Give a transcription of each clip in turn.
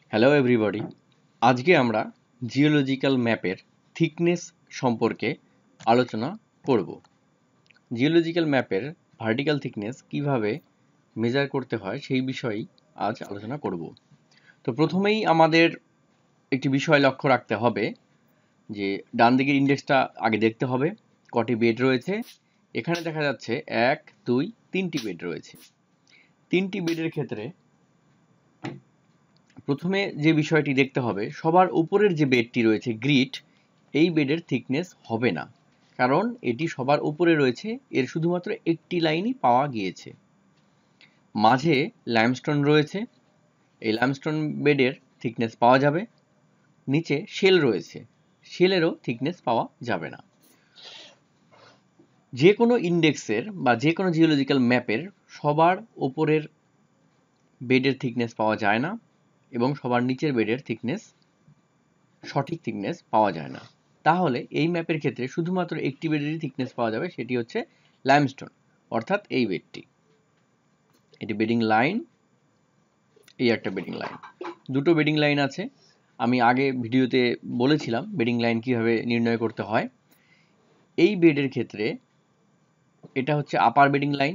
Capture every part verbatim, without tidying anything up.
Hello everybody, আজকে আমরা geological ম্যাপের থিকনেস সম্পর্কে আলোচনা করব। জিওলজিক্যাল ম্যাপের ভার্টিক্যাল থিকনেস কিভাবে মেজার করতে হয় সেই বিষয়েই আজ আলোচনা করব। তো প্রথমেই আমাদের একটি বিষয় লক্ষ্য রাখতে হবে যে ডান দিকের ইন্ডেক্সটা আগে দেখতে হবে, কটি বেড রয়েছে। এখানে দেখা যাচ্ছে এক দুই তিনটি বেড রয়েছে। তিনটি বেডের ক্ষেত্রে প্রথমে যে বিষয়টি দেখতে হবে, সবার উপরের যে বেডটি রয়েছে গ্রিট, এই বেডের থিকনেস হবে না, কারণ এটি সবার উপরে রয়েছে, এর শুধুমাত্র একটি লাইনই পাওয়া গিয়েছে। মাঝে লাইমস্টোন রয়েছে, এই লাইমস্টোন বেডের থিকনেস পাওয়া যাবে। নিচে শেল রয়েছে, শেলেরও থিকনেস পাওয়া যাবে না। যে কোনো ইন্ডেক্সের বা যে কোনো জিওলজিক্যাল ম্যাপের সবার উপরের বেডের থিকনেস পাওয়া যায় না, এবং সবার নিচের বেডের থিকনেস সঠিক থিকনেস পাওয়া যায় না। তাহলে এই ম্যাপের ক্ষেত্রে শুধুমাত্র একটি বেডেরই থিকনেস পাওয়া যাবে, সেটি হচ্ছে লাইমস্টোন, অর্থাৎ এই বেডটি। এটি বেডিং লাইন, এই একটা বেডিং লাইন। দুটো বেডিং লাইন আছে, আমি আগে ভিডিওতে বলেছিলাম বেডিং লাইন কিভাবে নির্ণয় করতে হয়। এই বেডের ক্ষেত্রে এটা হচ্ছে আপার বেডিং লাইন,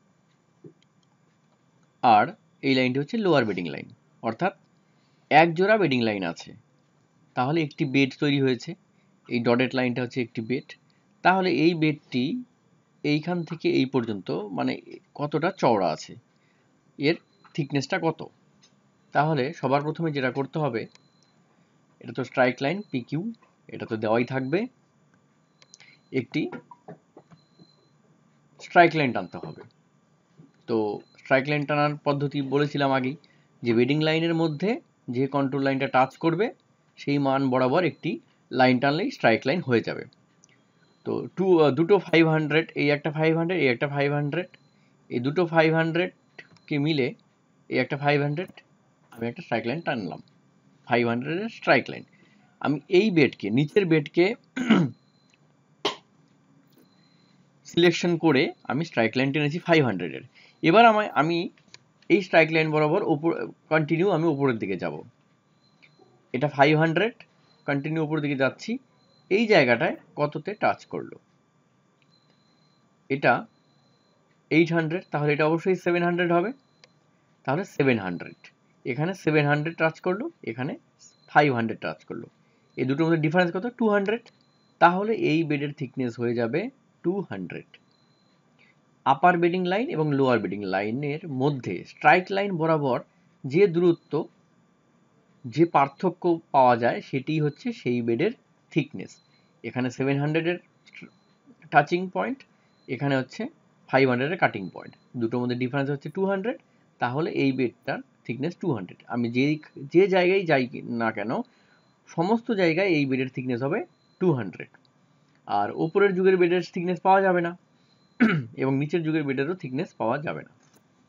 আর এই লাইনটি হচ্ছে লোয়ার বেডিং লাইন, অর্থাৎ এক জোড়া বেডিং লাইন আছে, তাহলে একটি বেড তৈরি হয়েছে। এই ডটেড লাইনটা হচ্ছে একটি বেড। তাহলে এই বেডটি এইখান থেকে এই পর্যন্ত মানে কতটা চওড়া আছে, এর থিকনেসটা কত। তাহলে সবার প্রথমে যেটা করতে হবে, এটা তো স্ট্রাইক লাইন পি কিউ, এটা তো দেওয়াই থাকবে, একটি স্ট্রাইক লাইন টানতে হবে। তো স্ট্রাইক লাইন টানার পদ্ধতি বলেছিলাম আগেই, যে বেডিং লাইনের মধ্যে যে কন্ট্রোল লাইনটা টাচ করবে সেই মান বরাবর একটি লাইন টানলেই স্ট্রাইক লাইন হয়ে যাবে। তো টু দুটো ফাইভ হান্ড্রেড, এই একটা ফাইভ হান্ড্রেড, এই একটা ফাইভ হান্ড্রেড, এই দুটো ফাইভ হান্ড্রেডকে মিলে এই একটা ফাইভ হান্ড্রেড, আমি একটা স্ট্রাইক লাইন টানলাম, ফাইভ হান্ড্রেডের স্ট্রাইক লাইন। আমি এই বেডকে, নিচের বেডকে সিলেকশন করে আমি স্ট্রাইক লাইন টেনেছি ফাইভ হান্ড্রেডের। এবার আমায় আমি এই স্ট্রাইক লাইন বরাবর উপর কন্টিনিউ আমি উপরের দিকে যাব। এটা ফাইভ হান্ড্রেড, কন্টিনিউ উপরের দিকে যাচ্ছি, এই জায়গাটায় কততে টাচ করলো, এটা এইট হান্ড্রেড, তাহলে এটা অবশ্যই সেভেন হান্ড্রেড হবে, তাহলে সেভেন হান্ড্রেড। এখানে সেভেন হান্ড্রেড টাচ করলো, এখানে ফাইভ হান্ড্রেড টাচ করলো, এই দুটোর মধ্যে ডিফারেন্স কত, টু হান্ড্রেড। তাহলে এই বেডের থিকনেস হয়ে যাবে two hundred. Upper bedding line এবং লোয়ার বেডিং লাইনের মধ্যে স্ট্রাইক লাইন বরাবর যে দূরত্ব, যে পার্থক্য পাওয়া যায়, সেটি হচ্ছে সেই বেডের থিকনেস। এখানে সেভেন হান্ড্রেডের টাচিং পয়েন্ট, এখানে হচ্ছে ফাইভ হান্ড্রেডের কাটিং পয়েন্ট, দুটোর মধ্যে ডিফারেন্স হচ্ছে টু হান্ড্রেড। তাহলে এই বেডটার থিকনেস টু হান্ড্রেড। আমি যেই যে জায়গায় যাই না কেন, সমস্ত জায়গায় এই বেডের থিকনেস হবে টু হান্ড্রেড। আর ওপরের যুগের বেডের থিকনেস পাওয়া যাবে না, এবং নিচের যুগের বেডেরও থিকনেস পাওয়া যাবে না।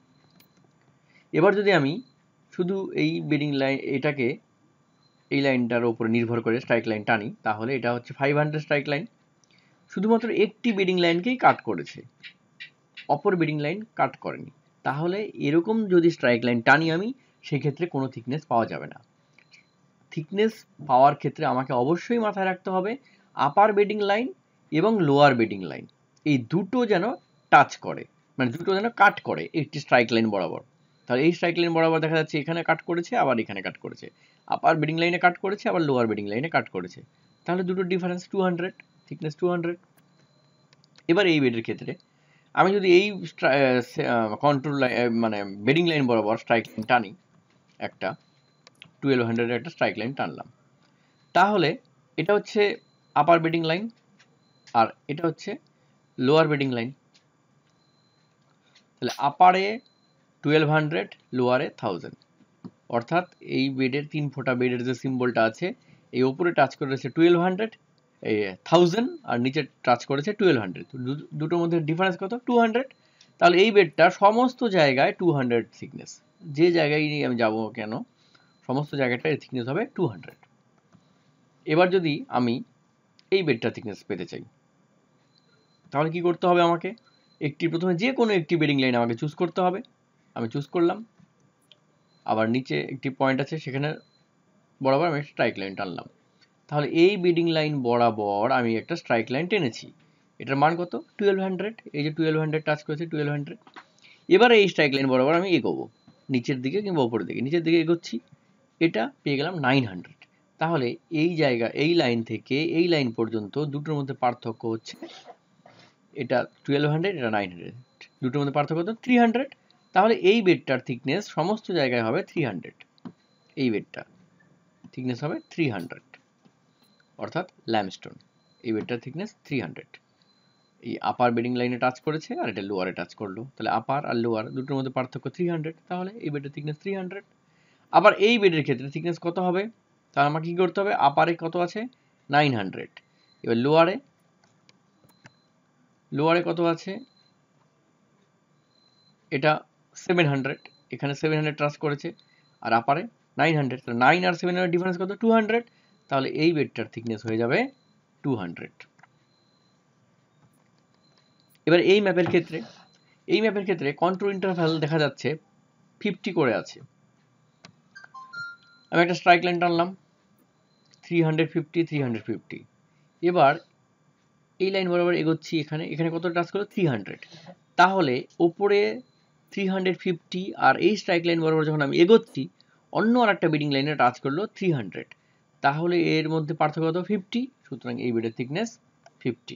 এবার যদি আমি শুধু এই বেডিং লাইন, এটাকে এই লাইনটার উপরে নির্ভর করে স্ট্রাইক লাইন টানি, তাহলে এটা হচ্ছে ফাইভ হান্ড্রেড স্ট্রাইক লাইন, শুধুমাত্র একটি বেডিং লাইনকেই কাট করেছে, অপর বেডিং লাইন কাট করেনি। তাহলে এরকম যদি স্ট্রাইক লাইন টানি আমি, সেক্ষেত্রে কোনো থিকনেস পাওয়া যাবে না। থিকনেস পাওয়ার ক্ষেত্রে আমাকে অবশ্যই মাথায় রাখতে হবে আপার বেডিং লাইন এবং লোয়ার বেডিং লাইন এই দুটো যেন টাচ করে, মানে দুটো যেন কাট করে একটি স্ট্রাইক লাইন বরাবর। তাহলে এই স্ট্রাইক লাইন বরাবর দেখা যাচ্ছে এখানে কাট করেছে, আবার এখানে কাট করেছে, আপার বেডিং লাইনে কাট করেছে, আবার লোয়ার বেডিং লাইনে কাট করেছে। তাহলে দুটোর difference two hundred, thickness two hundred. এবার এই বেডের ক্ষেত্রে আমি যদি এই কন্ট্রোল লাইন মানে বেডিং লাইন বরাবর স্ট্রাইক লাইন টানি, একটা টুয়েলভ হান্ড্রেডের একটা স্ট্রাইক লাইন টানলাম, তাহলে এটা হচ্ছে আপার বেডিং লাইন, আর এটা হচ্ছে লোয়ার বেডিং লাইন। তাহলে আপারে টুয়েলভ হান্ড্রেড, লোয়ারে থাউজেন্ড, অর্থাৎ এই বেডের তিন ফোঁটা বেডের যে সিম্বলটা আছে, এই ওপরে টাচ করেছে টুয়েলভ হান্ড্রেড, এই থাউজেন্ড, আর নিচে টাচ করেছে টুয়েলভ হান্ড্রেড, দুটোর মধ্যে ডিফারেন্স কত, টু হান্ড্রেড। তাহলে এই বেডটা সমস্ত জায়গায় টু হান্ড্রেড থিকনেস, যে জায়গায় আমি যাবো কেন সমস্ত জায়গাটার থিকনেস হবে টু হান্ড্রেড। এবার যদি আমি এই বেডটা থিকনেস পেতে চাই, তাহলে কি করতে হবে, আমাকে একটি প্রথমে যে কোনো একটি বেডিং লাইন আমাকে চুজ করতে হবে। আমি চুজ করলাম, আবার নিচে একটি পয়েন্ট আছে, সেখানে বরাবর আমি একটা স্ট্রাইক লাইন টানলাম। তাহলে এই বিডিং লাইন বরাবর আমি একটা স্ট্রাইক লাইন টেনেছি। এটার মান কত? Twelve hundred. এই যে টুয়েলভ হান্ড্রেড টাচ করেছে, টুয়েলভ হান্ড্রেড। এবার এই স্ট্রাইক লাইন বরাবর আমি এগোবো নিচের দিকে কিংবা উপরের দিকে। নিচের দিকে এগোচ্ছি, এটা পেয়ে গেলাম নাইন হান্ড্রেড। তাহলে এই জায়গা, এই লাইন থেকে এই লাইন পর্যন্ত দুটোর মধ্যে পার্থক্য হচ্ছে, এটা টুয়েলভ হান্ড্রেড, এটা নাইন হান্ড্রেড, দুটোর মধ্যে পার্থক্য হতো থ্রি হান্ড্রেড। তাহলে এই বেডটার থিকনেস সমস্ত জায়গায় হবে থ্রি হান্ড্রেড। এই বেডটা থিকনেস হবে থ্রি হান্ড্রেড, অর্থাৎ ল্যামস্টোন। এই বেডটার থিকনেস থ্রি হান্ড্রেড। এই আপার বেডিং লাইনে টাচ করেছে আর এটা লোয়ারে টাচ করলো, তাহলে আপার আর লোয়ার দুটোর মধ্যে পার্থক্য থ্রি হান্ড্রেড। তাহলে এই বেডের থিকনেস থ্রি হান্ড্রেড। আবার এই বেডের ক্ষেত্রে থিকনেস কত হবে? তাহলে আমাকে কি করতে হবে? আপারে কত আছে? Nine hundred. এবার লোয়ারে, লোয়ারে কত আছে? এটা সেভেন হান্ড্রেড। এখানে সেভেন হান্ড্রেড টাচ করেছে আর আপারে নাইন হান্ড্রেড। তাহলে নাইন আর সেভেন এর ডিফারেন্স কত? Two hundred. তাহলে এই বেডটার থিকনেস হয়ে যাবে টু হান্ড্রেড। এবার এই ম্যাপের ক্ষেত্রে, এই ম্যাপের ক্ষেত্রে কন্ট্রোল ইন্টারভ্যাল দেখা যাচ্ছে ফিফটি করে আছে। আমি একটা স্ট্রাইক লাইন টানলাম, three hundred fifty, three hundred fifty. এবার এই লাইন বরাবর এগোচ্ছি, এখানে এখানে কত টাচ করলো? Three hundred. তাহলে ওপরে থ্রি হান্ড্রেড ফিফটি আর এই স্ট্রাইক লাইন বরাবর যখন আমি এগোচ্ছি, অন্য আর একটা বিডিং লাইনে টাচ করলো থ্রি হান্ড্রেড। তাহলে এর মধ্যে পার্থক্য কত? ফিফটি। সুতরাং এই বেডের থিকনেস ফিফটি।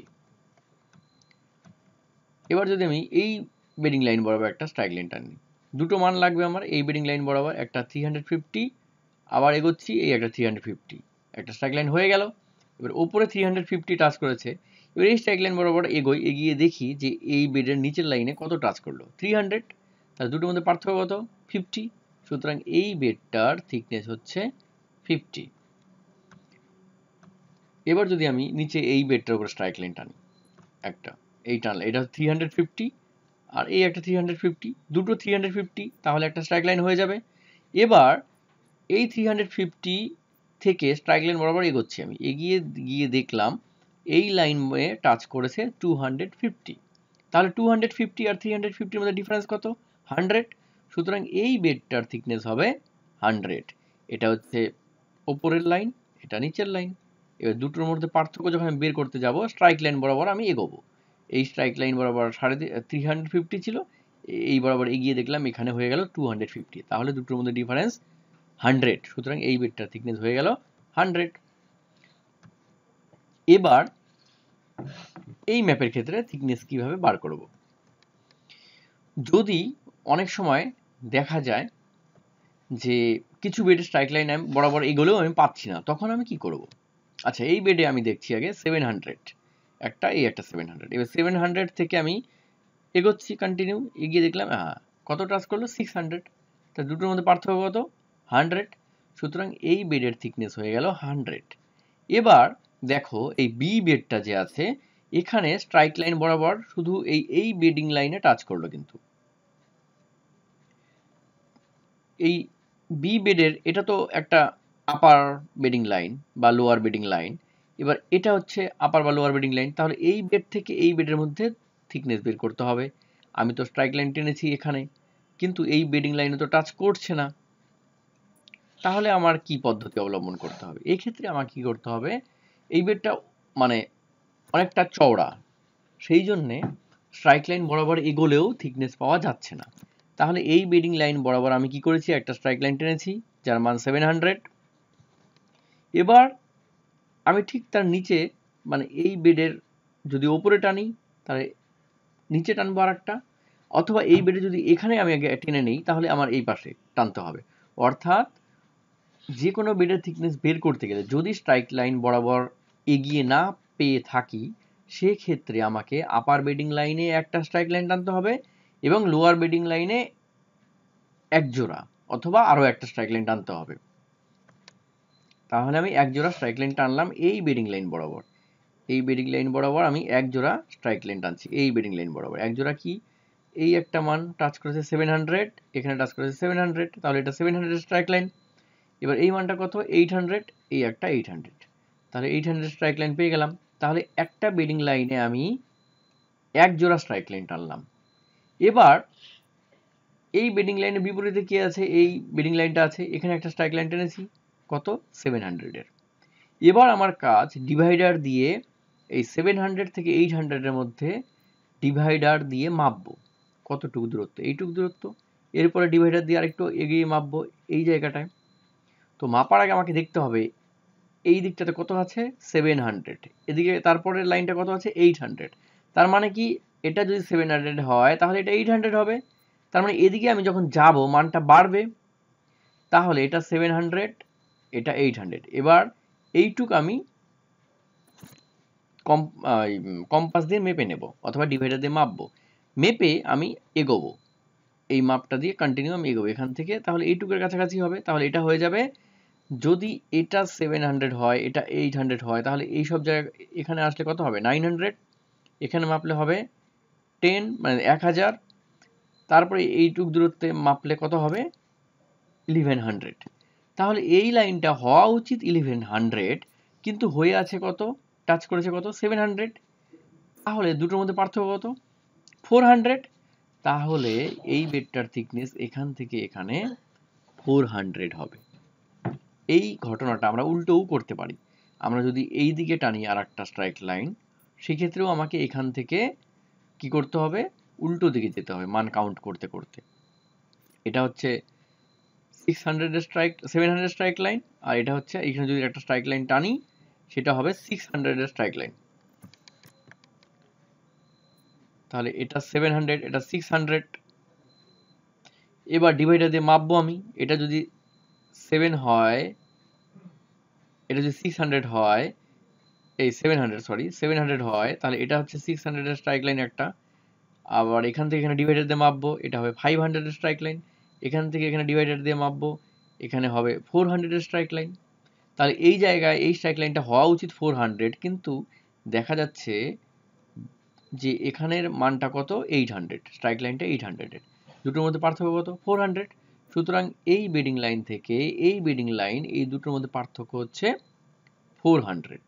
এবার যদি আমি এই বেডিং লাইন বরাবর একটা স্ট্রাইক লাইন টানি, দুটো মান লাগবে আমার। এই বেডিং লাইন বরাবর একটা থ্রি হান্ড্রেড ফিফটি, আবার এগোচ্ছি এই একটা থ্রি হান্ড্রেড ফিফটি, একটা স্ট্রাইক লাইন হয়ে গেল। এবার ওপরে থ্রি হান্ড্রেড ফিফটি টাচ করেছে, এবার এই স্ট্রাইক লাইন বরাবর এগোই, এগিয়ে দেখি যে এই বেডের নিচের লাইনে কত টাচ করলো? Three hundred. তাহলে দুটোর মধ্যে পার্থক্য কত? ফিফটি। সুতরাং এই বেডটার থিকনেস হচ্ছে ফিফটি। এবার যদি আমি নিচে এই বেডটার উপর স্ট্রাইক লাইন টানি, একটা এই টানলে, এটা থ্রি হান্ড্রেড ফিফটি আর এই একটা থ্রি হান্ড্রেড ফিফটি, দুটো থ্রি হান্ড্রেড ফিফটি, তাহলে একটা স্ট্রাইক লাইন হয়ে যাবে। এবার এই থ্রি হান্ড্রেড ফিফটি থেকে স্ট্রাইক লাইন বরাবর এগোচ্ছি আমি, এগিয়ে গিয়ে দেখলাম এই লাইনে টাচ করেছে টু হান্ড্রেড ফিফটি। তাহলে টু হান্ড্রেড ফিফটি আর থ্রি হান্ড্রেড ফিফটির মধ্যে ডিফারেন্স কত? হান্ড্রেড। সুতরাং এই বেডটার থিকনেস হবে হান্ড্রেড। এটা হচ্ছে ওপরের লাইন, এটা নিচের লাইন। এবার দুটোর মধ্যে পার্থক্য যখন আমি বের করতে যাব, স্ট্রাইক লাইন বরাবর আমি এগোবো। এই স্ট্রাইক লাইন বরাবর সাড়ে থ্রি হান্ড্রেড ফিফটি ছিল, এই বরাবর এগিয়ে দেখলাম এখানে হয়ে গেল টু হান্ড্রেড ফিফটি। তাহলে দুটোর মধ্যে ডিফারেন্স হান্ড্রেড। সুতরাং এই বেডটার থিকনেস হয়ে গেল হান্ড্রেড। এবার এই ম্যাপের ক্ষেত্রে থিকনেস কিভাবে বার করব? যদি অনেক সময় দেখা যায় যে কিছু বেডের স্ট্রাইক লাইন আমি বরাবর এগোলেও আমি পাচ্ছি না, তখন আমি কি করব? আচ্ছা, এই বেডে আমি দেখছি আগে সেভেন হান্ড্রেড, একটা এই একটা সেভেন হান্ড্রেড। এবার সেভেন হান্ড্রেড থেকে আমি এগোচ্ছি কন্টিনিউ, এগিয়ে দেখলাম হ্যাঁ কত টাচ করলো? Six hundred. তা দুটোর মধ্যে পার্থক্য কত? হান্ড্রেড। সুতরাং এই বেডের থিকনেস হয়ে গেল হান্ড্রেড। এবার দেখো এই বি বেডটা যে আছে, এখানে স্ট্রাইক লাইন বরাবর শুধু এই এই বেডিং লাইনে টাচ করলো, কিন্তু এই বি বেডের এটা তো একটা আপার বেডিং লাইন বা লোয়ার বেডিং লাইন। এবার এটা হচ্ছে আপার বা লোয়ার বেডিং লাইন। তাহলে এই বেড থেকে এই বেডের মধ্যে থিকনেস বের করতে হবে। আমি তো স্ট্রাইক লাইন টেনেছি এখানে, কিন্তু এই বেডিং লাইনে তো টাচ করছে না। তাহলে আমার কি পদ্ধতি অবলম্বন করতে হবে? এই ক্ষেত্রে আমার কি করতে হবে? এই বেডটা মানে অনেকটা চওড়া, সেই জন্যে স্ট্রাইক লাইন বরাবর এগোলেও থিকনেস পাওয়া যাচ্ছে না। তাহলে এই বেডিং লাইন বরাবর আমি কি করেছি? একটা স্ট্রাইক লাইন টেনেছি যার মান সেভেন হান্ড্রেড। এবার আমি ঠিক তার নিচে, মানে এই বেডের যদি ওপরে টানি তাহলে নিচে টানবো আর একটা, অথবা এই বেডে যদি এখানে আমি আগে টেনে নেই তাহলে আমার এই পাশে টানতে হবে। অর্থাৎ যে কোনো বেডের থিকনেস বের করতে গেলে যদি স্ট্রাইক লাইন বরাবর এগিয়ে না পেয়ে থাকি, সেক্ষেত্রে আমাকে আপার বেডিং লাইনে একটা স্ট্রাইক লাইন টানতে হবে এবং লোয়ার বেডিং লাইনে এক জোড়া অথবা আরও একটা স্ট্রাইক লাইন টানতে হবে। তাহলে আমি এক জোড়া স্ট্রাইক লাইন টানলাম এই বেডিং লাইন বরাবর, এই বেডিং লাইন বরাবর আমি এক জোড়া স্ট্রাইক লাইন টানছি এই বেডিং লাইন বরাবর। এক জোড়া কি? এই একটা মান টাচ করেছে সেভেন হান্ড্রেড, এখানে টাচ করেছে সেভেন হান্ড্রেড, তাহলে এটা সেভেন হান্ড্রেড স্ট্রাইক লাইন। এবার এই মানটা কত? এইট হান্ড্রেড, এই একটা এইট হান্ড্রেড, তাহলে এইট হান্ড্রেড স্ট্রাইক লাইন পেয়ে গেলাম। তাহলে একটা বেডিং লাইনে আমি এক জোড়া স্ট্রাইক লাইন টানলাম। এবার এই বেডিং লাইনের বিপরীতে কি আছে, এই বেডিং লাইনটা আছে, এখানে একটা স্ট্রাইক লাইন টেনেছি কত সেভেন হান্ড্রেডের। এবার আমার কাজ ডিভাইডার দিয়ে এই সেভেন হান্ড্রেড থেকে এইট হান্ড্রেডের মধ্যে ডিভাইডার দিয়ে মাপবো কতটুকু দূরত্ব, এইটুকু দূরত্ব। এরপরে ডিভাইডার দিয়ে আরেকটু এগিয়ে মাপবো এই জায়গাটায়। তো মাপার আগে আমাকে দেখতে হবে এই দিকটাতে কত আছে সেভেন হান্ড্রেড, এদিকে তারপরের লাইনটা কত আছে এইট হান্ড্রেড। তার মানে কি এটা যদি সেভেন হান্ড্রেড হয় তাহলে এটা এইট হান্ড্রেড হবে। তার মানে এদিকে আমি যখন যাব মানটা বাড়বে, তাহলে এটা সেভেন হান্ড্রেড, এটা এইট হান্ড্রেড। এবার এইটুক আমি কম কম্পাস দিয়ে মেপে নেব অথবা ডিভাইডার দিয়ে মাপবো। মেপে আমি এগোবো, এই মাপটা দিয়ে কন্টিনিউ আমি এগোবো এখান থেকে। তাহলে এইটুকের কাছাকাছি হবে, তাহলে এটা হয়ে যাবে। যদি এটা সেভেন হান্ড্রেড হয়, এটা এইট হান্ড্রেড হয়, তাহলে এই সব জায়গায় এখানে আসলে কত হবে নাইন হান্ড্রেড। এখানে মাপলে হবে টেন, মানে এক হাজার। তারপরে এইটুক দূরত্বে মাপলে কত হবে ইলেভেন হান্ড্রেড। তাহলে এই লাইনটা হওয়া উচিত ইলেভেন হান্ড্রেড, কিন্তু হয়ে আছে কত, টাচ করেছে কত সেভেন হান্ড্রেড। তাহলে দুটোর মধ্যে পার্থক্য কত ফোর হান্ড্রেড। তাহলে এই বেডটার থিকনেস এখান থেকে এখানে ফোর হান্ড্রেড হবে। এই ঘটনাটা আমরা উল্টোও করতে পারি। আমরা যদি এই দিকে টানি আর একটা স্ট্রাইক লাইন, সেক্ষেত্রেও আমাকে এখান থেকে কি করতে হবে উল্টো দিকে যেতে হবে মান কাউন্ট করতে করতে। এটা হচ্ছে সিক্স হান্ড্রেডের strike seven hundred strike line, আর এটা হচ্ছে এখানে যদি একটা স্ট্রাইক লাইন টানি সেটা হবে সিক্স হান্ড্রেডের স্ট্রাইক লাইন। তাহলে এটা সেভেন হান্ড্রেড, এটা সিক্স হান্ড্রেড। এবার ডিভাইডার দিয়ে মাপবো আমি, এটা যদি সেভেন হয়, এটা যদি সিক্স হান্ড্রেড হয়, এই seven hundred sorry seven hundred হয়, তাহলে এটা হচ্ছে সিক্স হান্ড্রেডের স্ট্রাইক লাইন একটা। আবার এখান থেকে এখানে ডিভাইডার দিয়ে মাপবো, এটা হবে ফাইভ হান্ড্রেডের স্ট্রাইক লাইন। এখান থেকে এখানে ডিভাইডার দিয়ে মাপবো, এখানে হবে ফোর হান্ড্রেডের স্ট্রাইক লাইন। তাহলে এই জায়গায় এই স্ট্রাইক লাইনটা হওয়া উচিত ফোর হান্ড্রেড, কিন্তু দেখা যাচ্ছে যে এখানের মানটা কত এইট হান্ড্রেড, স্ট্রাইক লাইনটা এইট হান্ড্রেডের। দুটোর মধ্যে পার্থক্য কত ফোর হান্ড্রেড। সুতরাং এই বেডিং লাইন থেকে এই বেডিং লাইন, এই দুটোর মধ্যে পার্থক্য হচ্ছে ফোর হান্ড্রেড।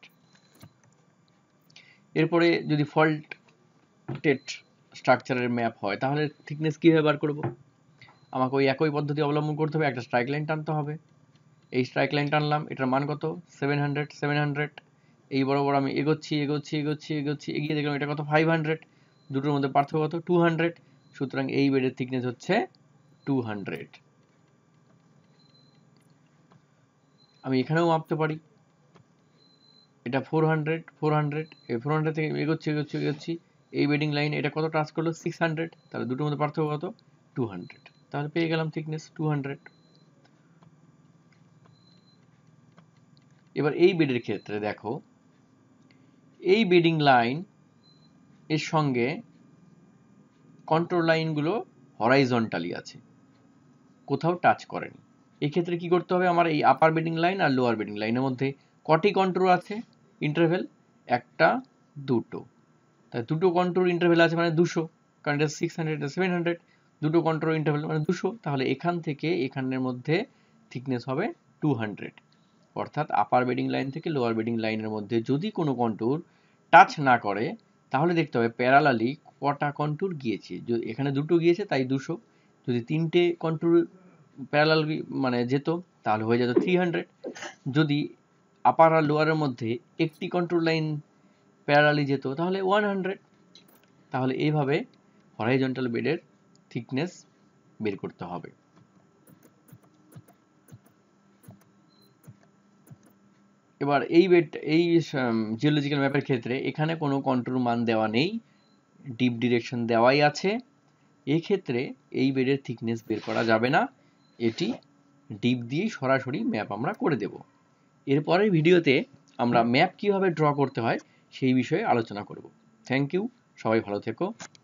এরপরে যদি ফল্টেড স্ট্রাকচারের ম্যাপ হয় তাহলে থিকনেস কীভাবে বার করব, আমাকে ওই একই পদ্ধতি অবলম্বন করতে হবে। একটা স্ট্রাইক লাইন টানতে হবে, এই স্ট্রাইক লাইন টানলাম, এটার মান কত সেভেন হান্ড্রেড সেভেন হান্ড্রেড। এই বরাবর আমি এগোচ্ছি এগোচ্ছি এগোচ্ছি এগোচ্ছি এগিয়ে দেখলাম এটা কত ফাইভ হান্ড্রেড। দুটোর মধ্যে পার্থক্য কত টু হান্ড্রেড। সুতরাং এই বেডের থিকনেস হচ্ছে টু হান্ড্রেড। আমি এখানেও মাপতে পারি, এটা ফোর হান্ড্রেড ফোর হান্ড্রেড, এই ফোর হান্ড্রেড থেকে এগোচ্ছি এগোচ্ছি এগোচ্ছি এই বেডিং লাইন এটা কত টাচ করলো সিক্স হান্ড্রেড। তাহলে দুটোর মধ্যে পার্থক্য কত টু হান্ড্রেড। তাহলে পেয়ে গেলাম থিকনেস টু হান্ড্রেড। এবার এই বেডের ক্ষেত্রে দেখো, এই বেডিং লাইন এর সঙ্গে কন্ট্রোল লাইনগুলো হরাইজন্টালি আছে, কোথাও টাচ করেনি। এক্ষেত্রে কি করতে হবে, আমার এই আপার বেডিং লাইন আর লোয়ার বেডিং লাইনের মধ্যে কটি কন্ট্রোল আছে ইন্টারভেল, একটা দুটো। তাই দুটো কন্ট্রোল ইন্টারভেল আছে মানে দুশো, কারণ এটা সিক্স হান্ড্রেড সেভেন হান্ড্রেড, দুটো কন্ট্রোল ইন্টারভেল মানে দুশো। তাহলে এখান থেকে এখানের মধ্যে থিকনেস হবে টু হান্ড্রেড। অর্থাৎ আপার বেডিং লাইন থেকে লোয়ার বেডিং লাইনের মধ্যে যদি কোনো কন্ট্রোল টাচ না করে তাহলে দেখতে হবে প্যারালালি কটা কন্ট্রোল গিয়েছে। এখানে দুটো গিয়েছে তাই দুশো, যদি তিনটে কন্ট্রোল প্যারালাল মানে যেত তাহলে হয়ে যেত থ্রি হান্ড্রেড। যদি আপার আর লোয়ারের মধ্যে একটি কন্ট্রোল লাইন প্যারালালি যেত তাহলে ওয়ান হান্ড্রেড। তাহলে এইভাবে হরাইজন্টাল বেডের থিকনেস বের করতে হবে। এবার এই বেড এই জিওলজিক্যাল ম্যাপের ক্ষেত্রে এখানে কোনো কন্ট্রোল মান দেওয়া নেই, ডিপ ডিরেকশন দেওয়াই আছে। এক্ষেত্রে এই বেডের থিকনেস বের করা যাবে না, এটি ডিপ দিয়েই সরাসরি ম্যাপ আমরা করে দেব। এরপরের ভিডিওতে আমরা ম্যাপ কিভাবে ড্র করতে হয় সেই বিষয়ে আলোচনা করব। থ্যাংক ইউ, সবাই ভালো থেকো।